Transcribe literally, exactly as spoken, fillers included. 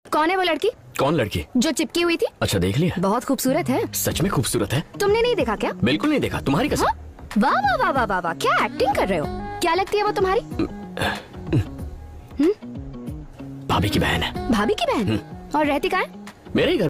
कौन है वो लड़की? कौन लड़की? जो चिपकी हुई थी। अच्छा देख लिया? बहुत खूबसूरत है। सच में खूबसूरत है? तुमने नहीं देखा क्या? बिल्कुल नहीं देखा, तुम्हारी कसम। हाँ? वाह वाह वाह वाह वाह वाह, क्या एक्टिंग कर रहे हो? क्या लगती है वो तुम्हारी? भाभी की बहन है। भाभी की बहन? और रहती कहाँ है? मेरे ही घर।